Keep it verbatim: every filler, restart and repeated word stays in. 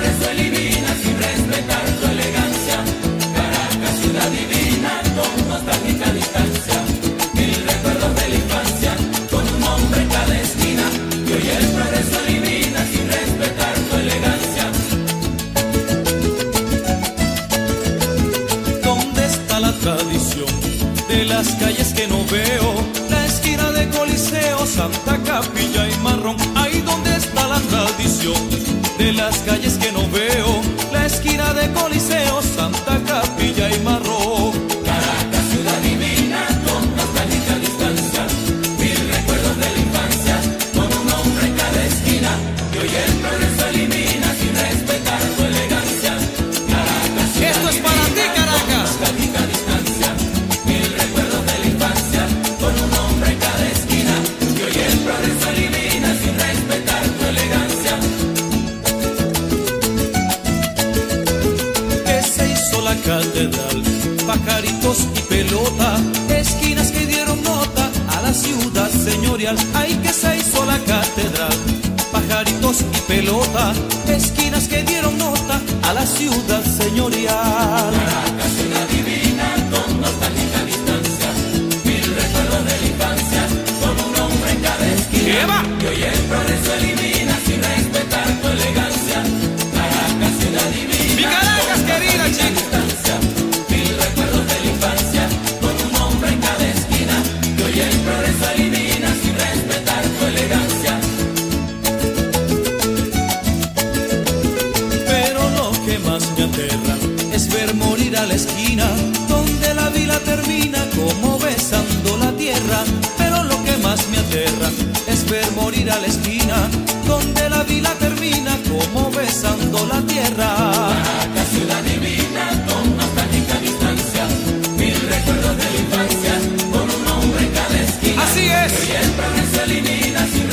progreso elimina sin respetar tu elegancia. Caracas, ciudad divina, con nostálgica distancia. Mil recuerdos de la infancia, con un hombre en cada esquina. Y hoy el progreso elimina sin respetar tu elegancia. ¿Dónde está la tradición de las calles que no veo? La esquina de Coliseo, Santa Capilla y Marrón. Ahí donde está la tradición de las calles que no veo. La esquina de Coliseo, Santa Capilla y Marrón. Caracas, ciudad divina, con nostálgica distancia. Mil recuerdos de la infancia, con un hombre en cada esquina. Y hoy el progreso elimina sin respetar tu elegancia. Caracas, ciudad Esto es para ti, Caracas. nostálgica distancia. Mil recuerdos de la infancia, con un hombre en cada esquina. Y hoy el progreso elimina sin respetar tu elegancia. Que se hizo la catedral, pajaritos y pelota, esquinas que dieron nota a la ciudad señorial. Ay, que se hizo la catedral, pajaritos y pelota, esquinas que dieron nota a la ciudad señorial. Caracas, ciudad divina, con nostálgica distancia. Mil recuerdos de la infancia, con un hombre en cada esquina. ¿Qué va? Y hoy el progreso elimina sin respetar tu elegancia. Caracas, ciudad divina, Mi Caracas con querida, nostálgica chico. distancia. Mil recuerdos de la infancia, con un hombre en cada esquina. Y hoy el progreso elimina sin respetar tu elegancia. Pero lo que más me aterra es ver morir a la esquina donde la vila termina como besando la tierra. Pero lo que más me aterra es ver morir a la esquina donde la vila termina como besando la tierra. Caracas, ciudad divina, con nostálgica distancia. Mil recuerdos de la infancia, con un hombre en cada esquina. Así Y es. hoy el progreso elimina sin